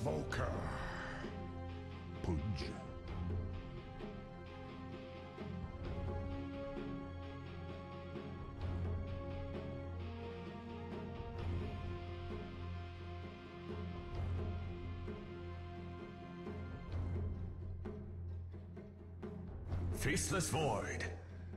Volker. Pudge. Faceless Void.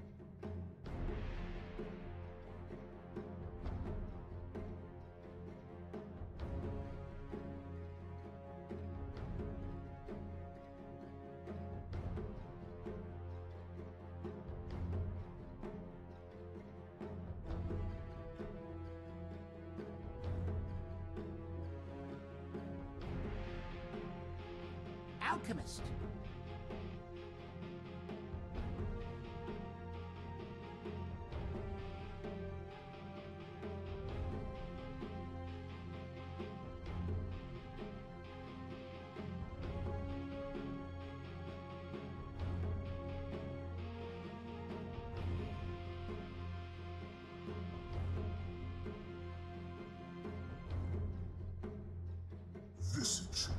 Alchemist. Visage.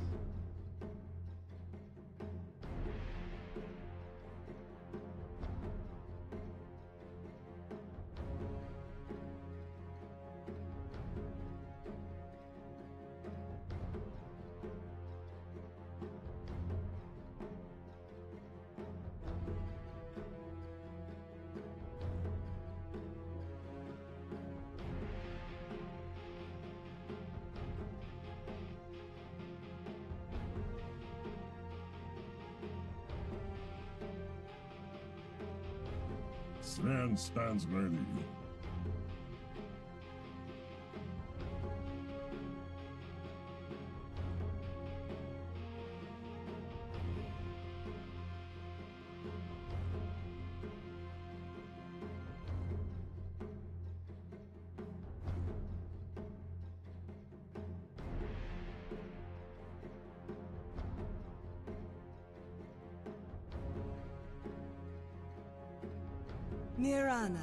Slan stands ready. Mirana.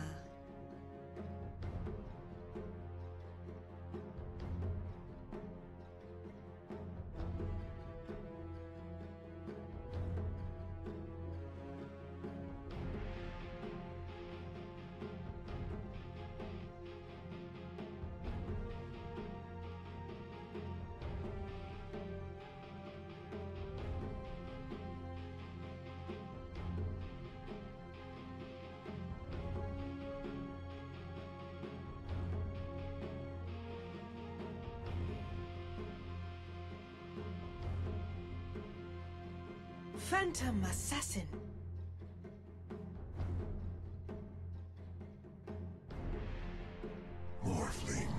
Phantom Assassin. Morphling.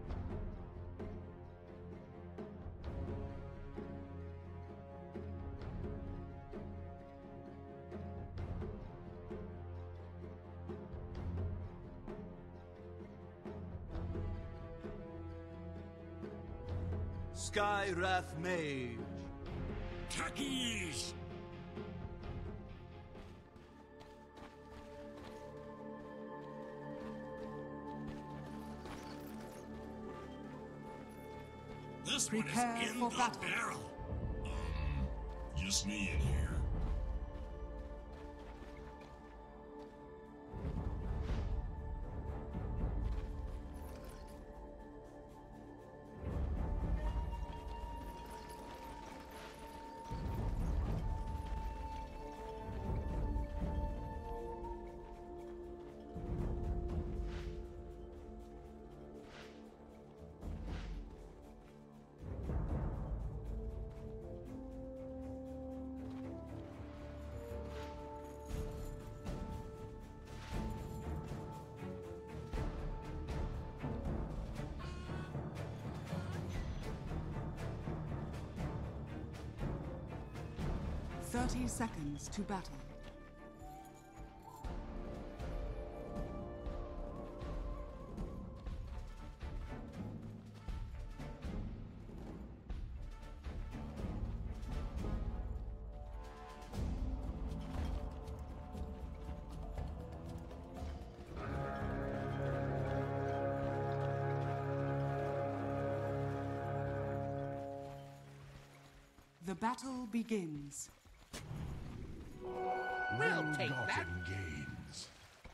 Skywrath Mage. Takis! This Prepare one is in for the battle. barrel. Just me in here. Thirty seconds to battle. The battle begins. Well take that. Gains.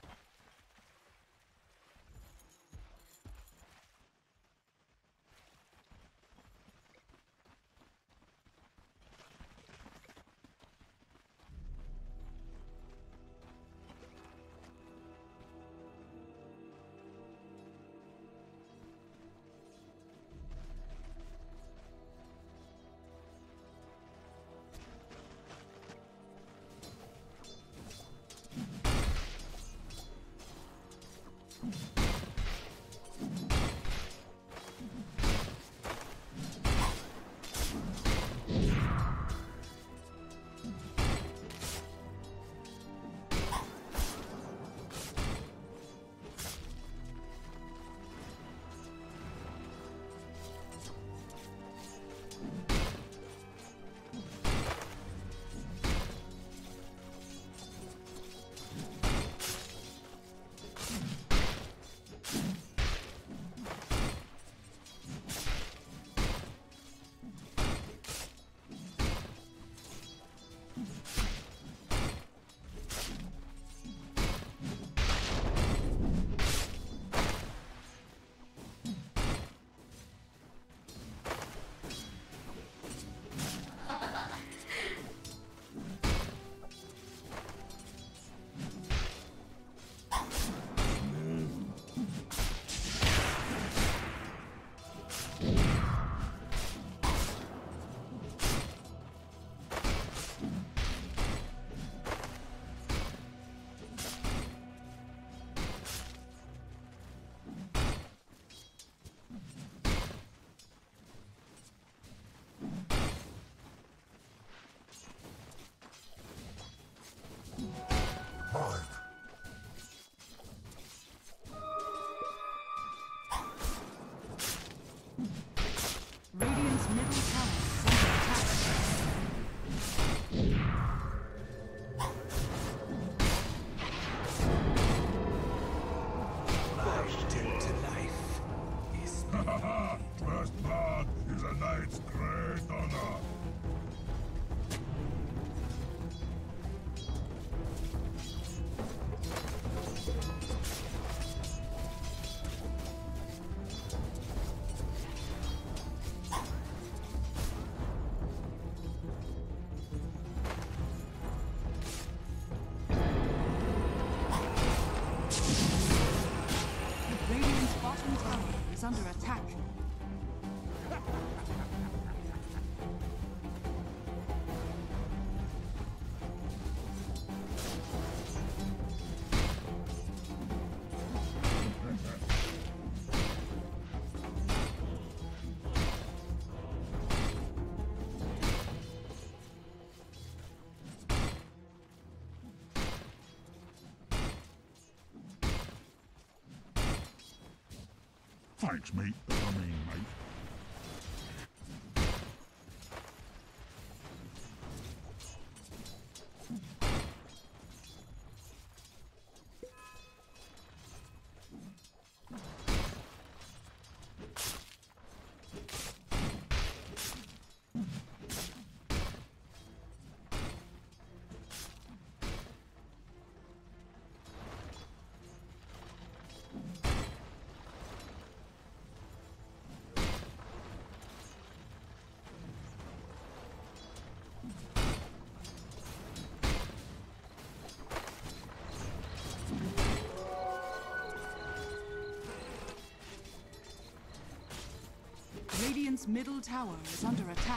Radiant's middle tower is under attack. Flashed into life is First blood is a knight's great honor. Radiant's bottom tower is under attack. Thanks, mate. I mean, mate. Radiant's middle tower is under attack.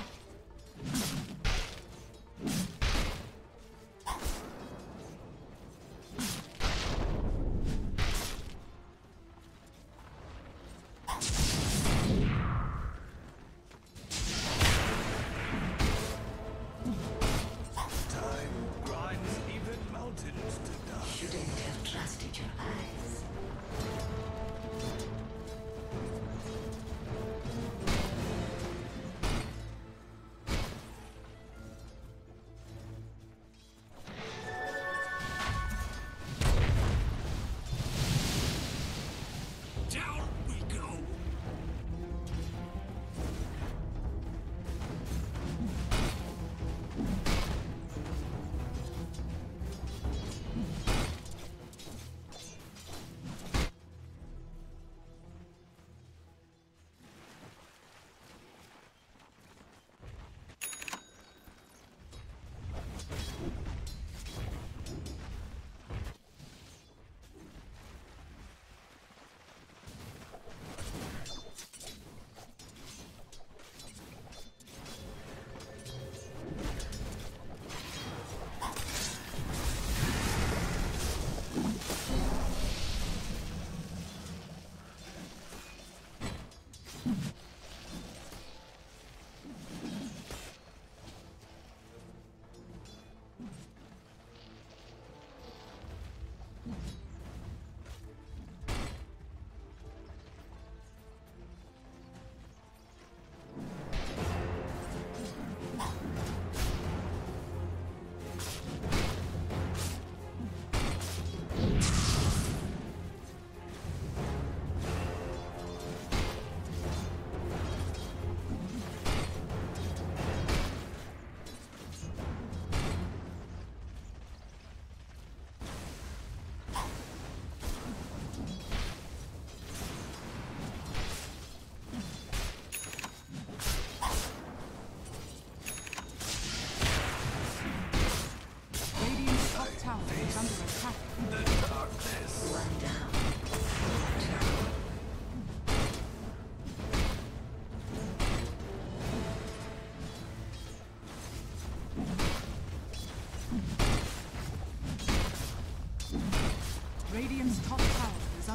time grinds even mountains to dust. Shouldn't have trusted your eyes.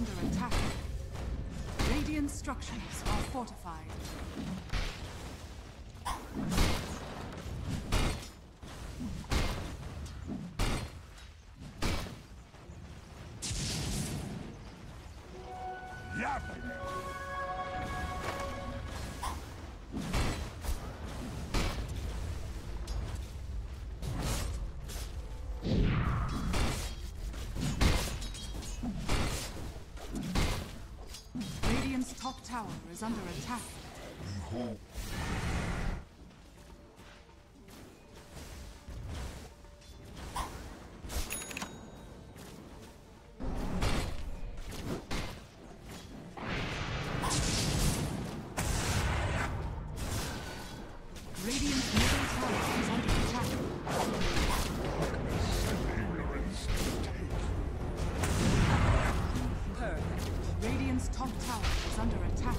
under attack. Radiant structures are fortified. Radiant's top tower is under attack. Behold, Radiant's middle tower is under attack. Perfect. Radiant's top tower is under attack.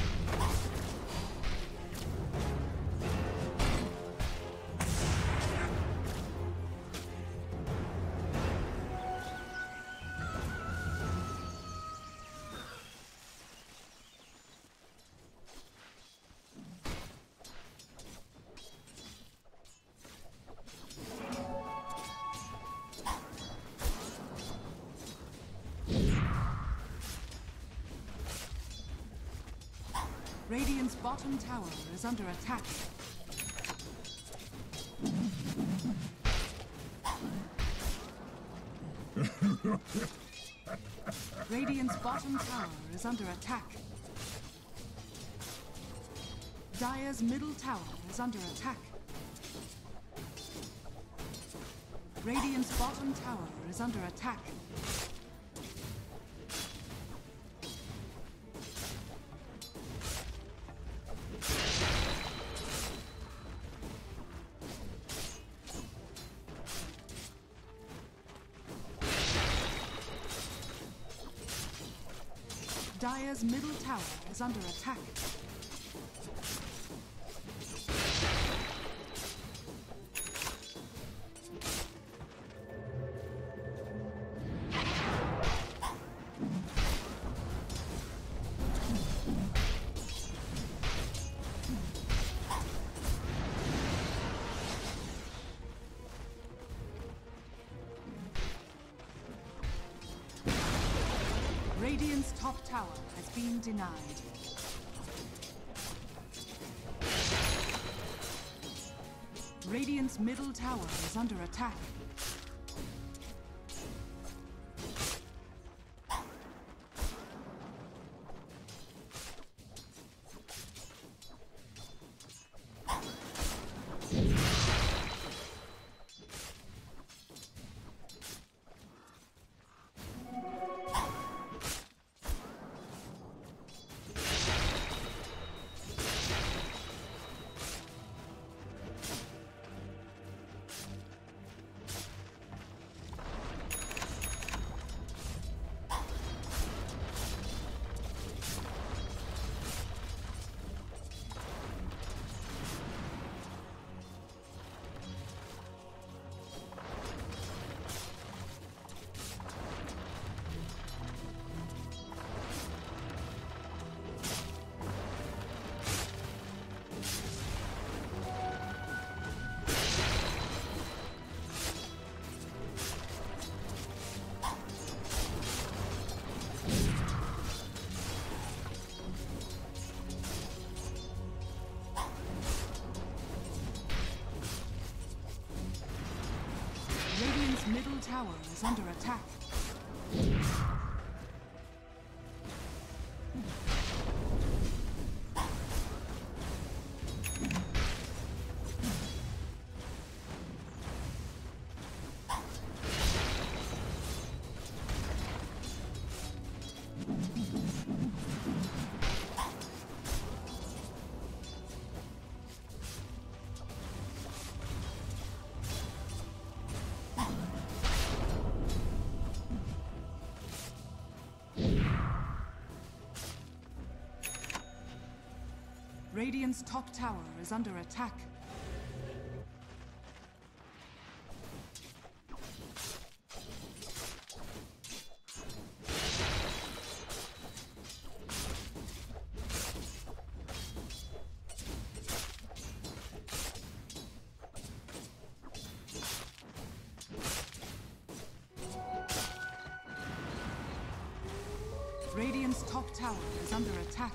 Radiant's bottom tower is under attack. Radiant's bottom tower is under attack. Dire's middle tower is under attack. Radiant's bottom tower is under attack. Dire's middle tower is under attack. Radiant's top tower has been denied. Radiant's middle tower is under attack. Radiant's middle tower is under attack. Radiant's top tower is under attack. Radiant's top tower is under attack.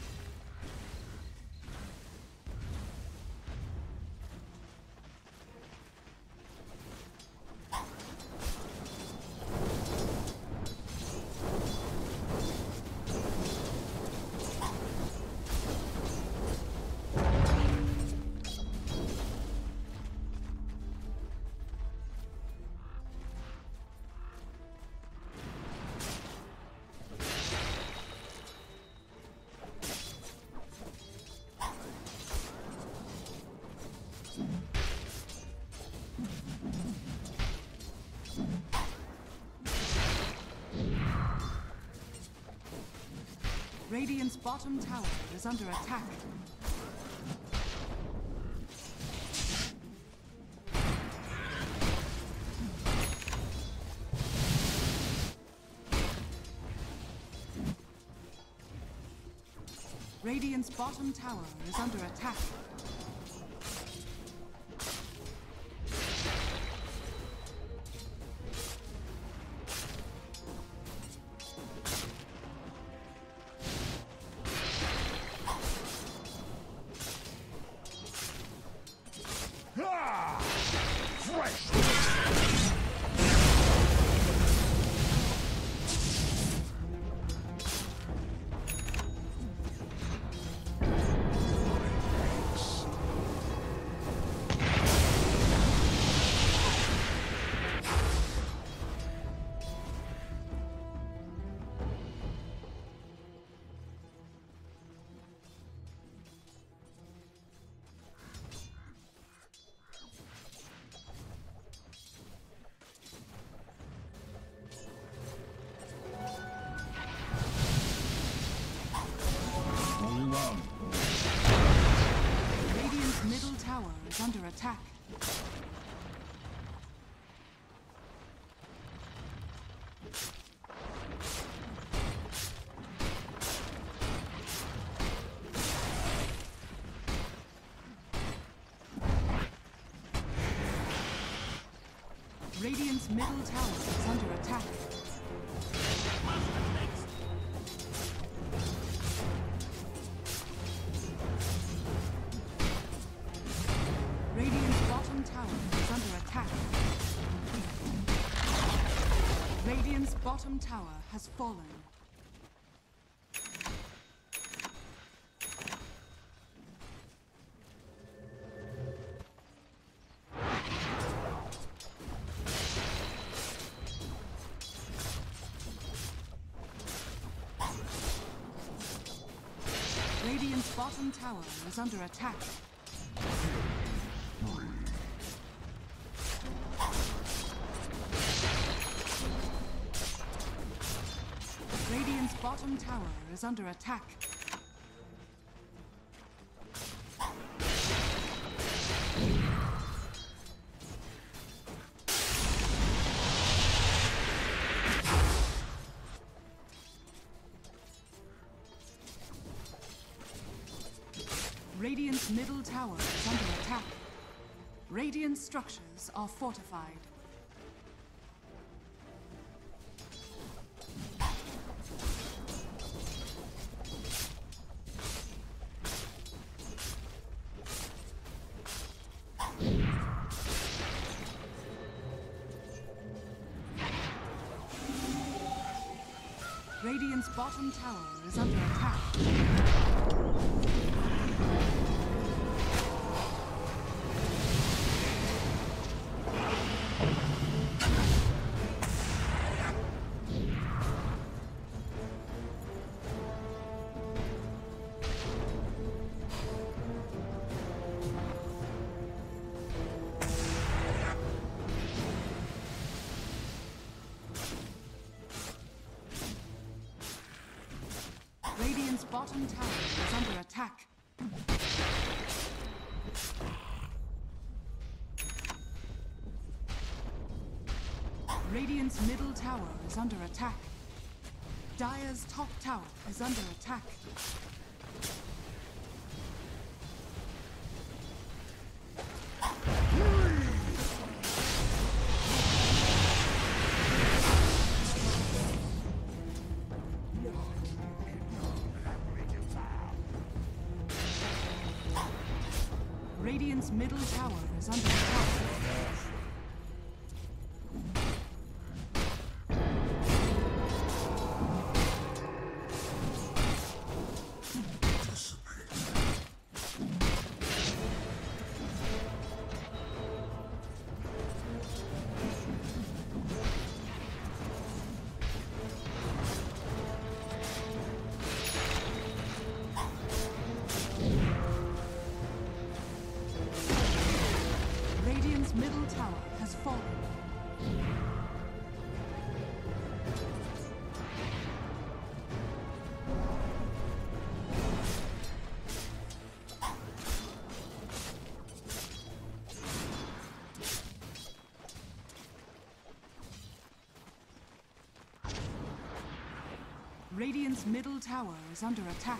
Radiant's bottom tower is under attack. Radiant's bottom tower is under attack. Radiant's middle tower is under attack. Radiant's middle tower is under attack. Radiant's bottom tower is under attack. Radiant's bottom tower has fallen. Radiant's bottom tower is under attack. Radiant's bottom tower is under attack. Radiant's middle tower is under attack. Radiant structures are fortified. Radiant's bottom tower is under attack. Radiant's bottom tower is under attack. Radiant's middle tower is under attack. Dire's top tower is under attack. Radiant's middle tower has fallen. Radiant's middle tower is under attack.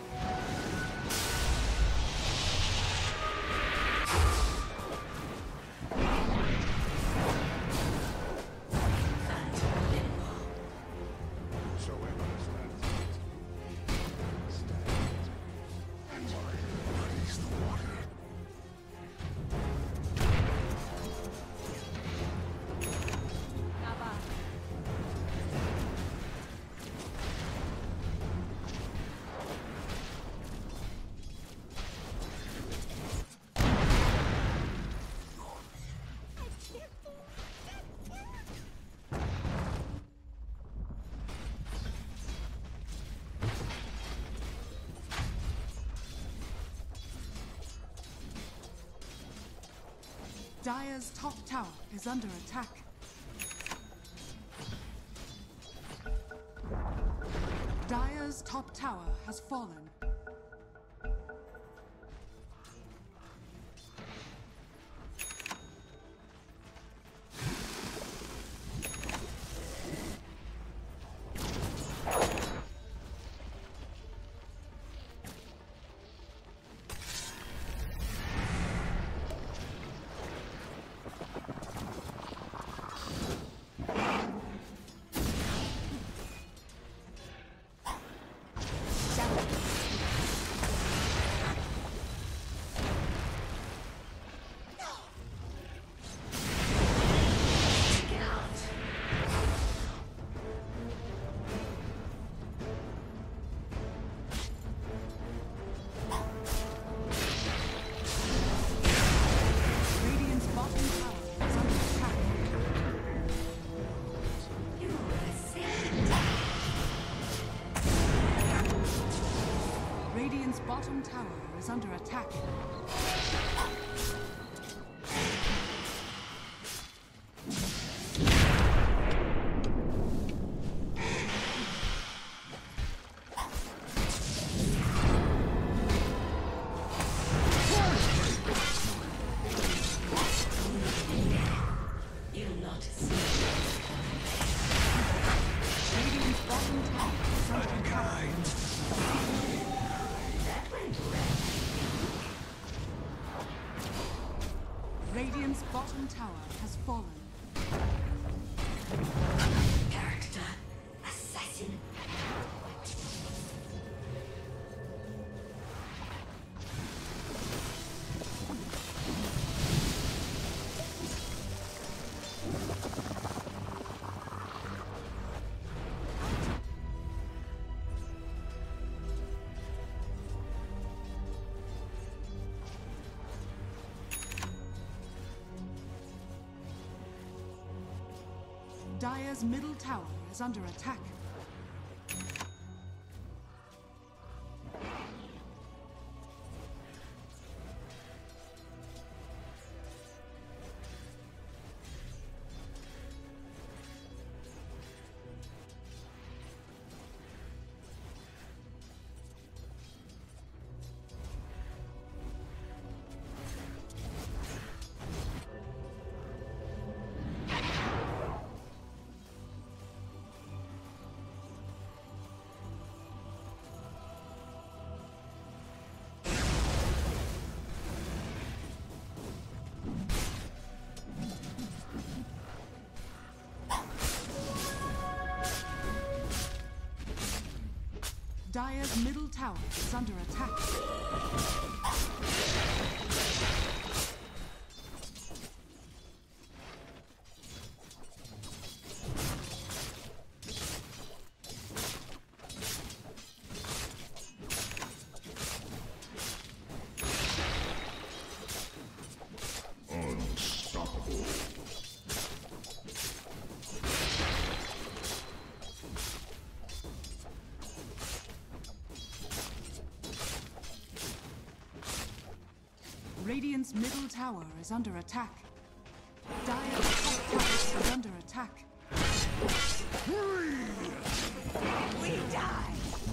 Dire's top tower is under attack. Dire's top tower has fallen. Radiant's bottom tower is under attack. Radiant's bottom tower has fallen. Character assassin. Dire's middle tower is under attack. Dire's middle tower is under attack. Unstoppable. Radiant's middle tower is under attack. Dire's top tower is under attack. We die!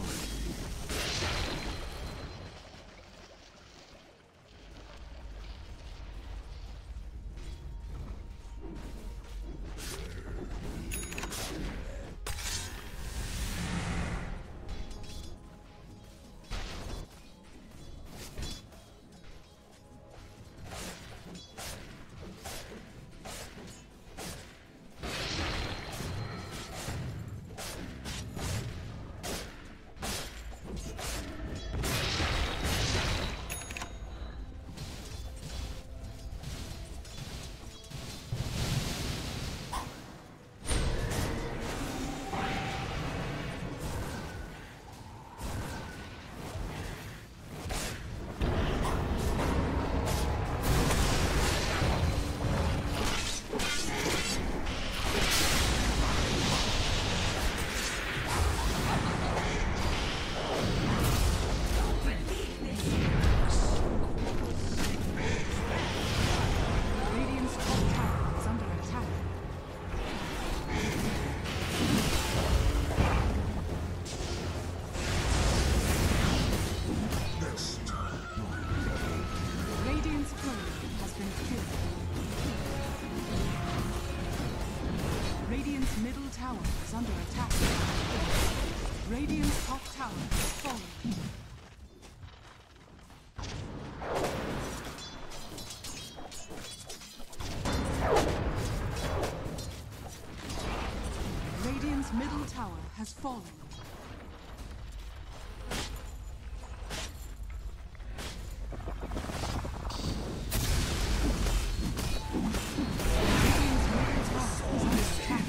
Radiant's top tower is under attack. Next time. Radiant's courier has been killed. Radiant's middle tower is under attack. Radiant's top tower has fallen. Radiant's middle tower has fallen. Radiant's middle tower is under attack.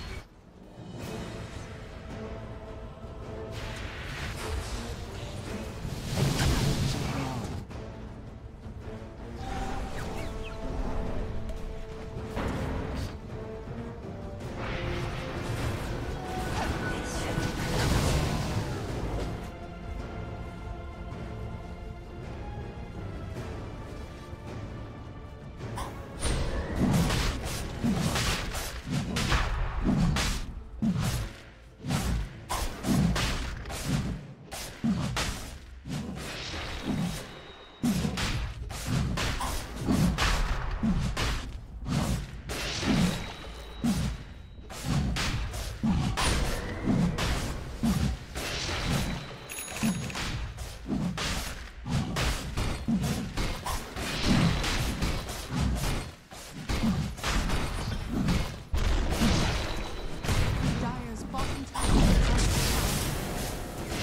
Dire's bottom tower is under attack.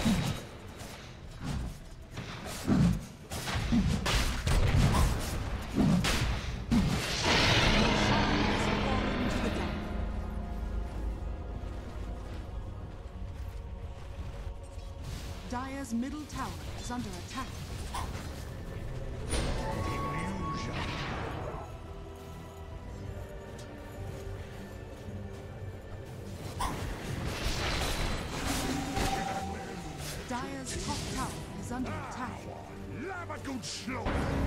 Shan has fallen to the ground. Dire's middle tower is under attack. Dire's top tower is under attack. Labagoot slow!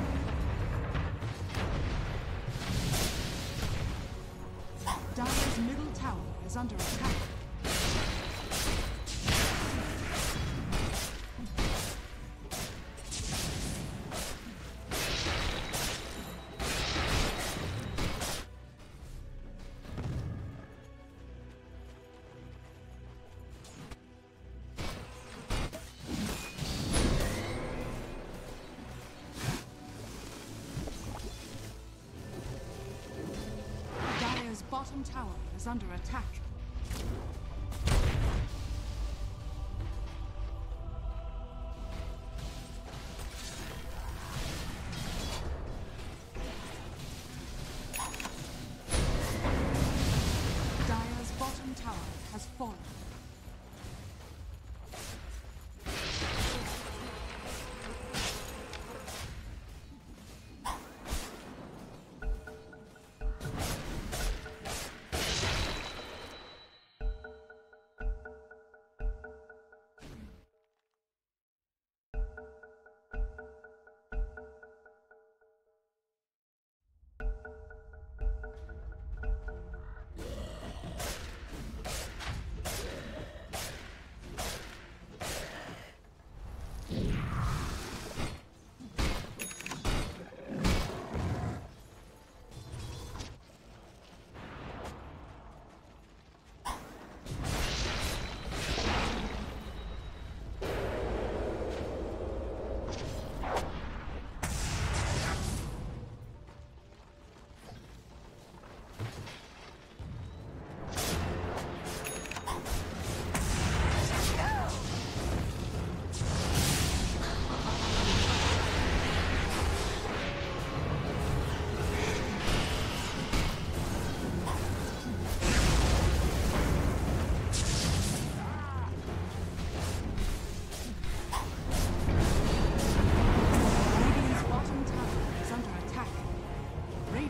Dire's middle tower is under attack. Dire's bottom tower is under attack. Dire's bottom tower has fallen.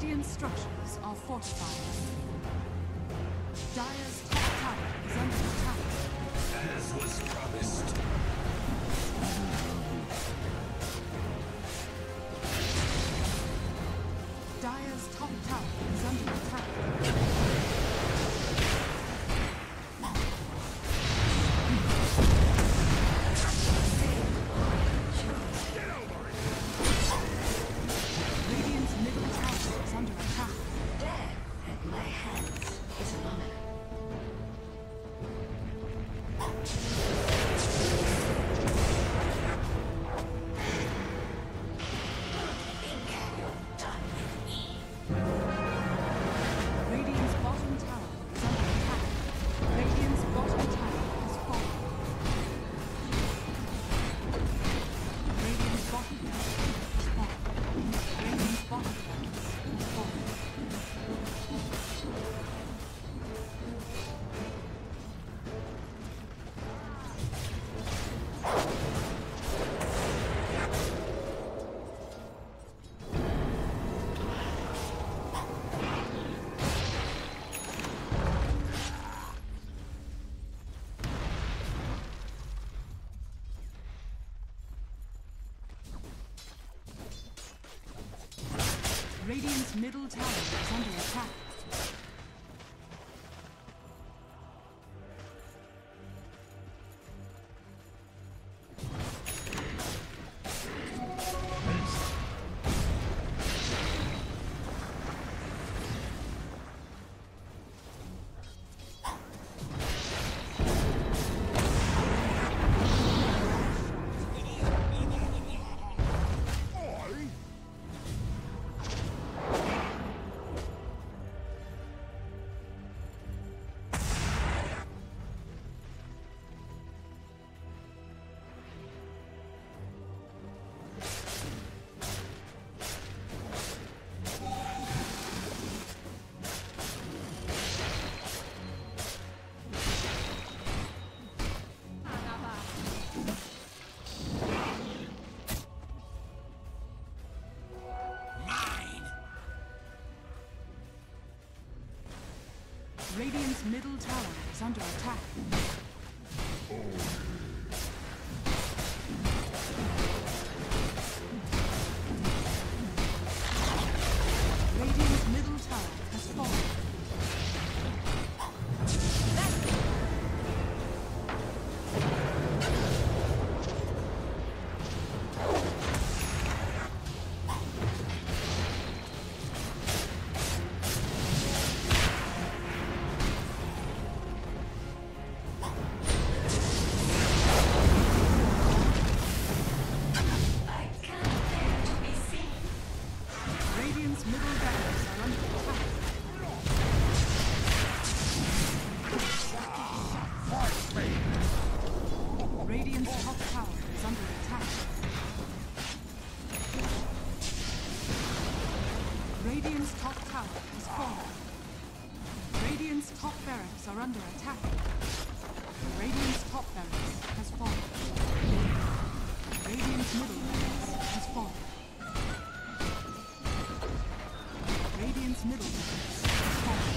Radiant structures are fortified. Dire's top tower is under attack. As was promised. Dire's top tower is under attack. Radiant's middle tower is under attack. Death at my hands is an honor. Radiant's bottom tower is under attack. Radiant's bottom tower has fallen. Radiant's bottom tower has fallen. Radiant's bottom tower has fallen. Radiant's middle tower is under attack. Radiant's middle tower is under attack. Radiant's middle tower has fallen. I can't bear to be seen. Radiant's middle barracks are under attack. Radiant's top tower is under attack. Radiant's top tower has fallen. Radiant's top barracks are under attack. Radiant's top barracks has fallen. Radiant's middle barracks has fallen. Radiant's middle barracks has fallen.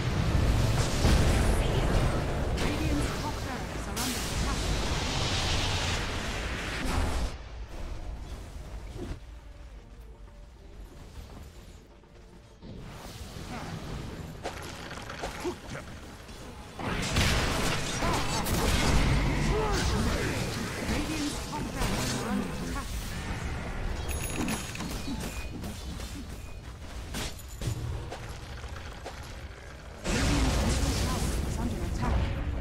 Radiant's top barracks are under attack. Radiant's top barracks are under attack. Radiant's middle tower is under attack.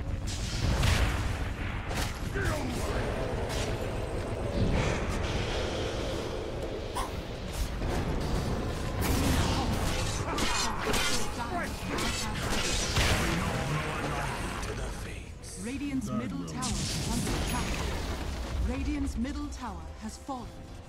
Radiant's middle tower is under attack. Radiant's middle tower has fallen.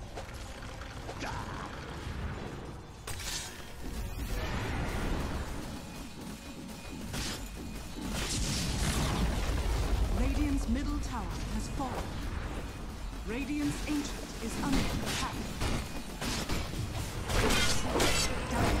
Radiant's middle tower has fallen. Radiant's ancient is under attack.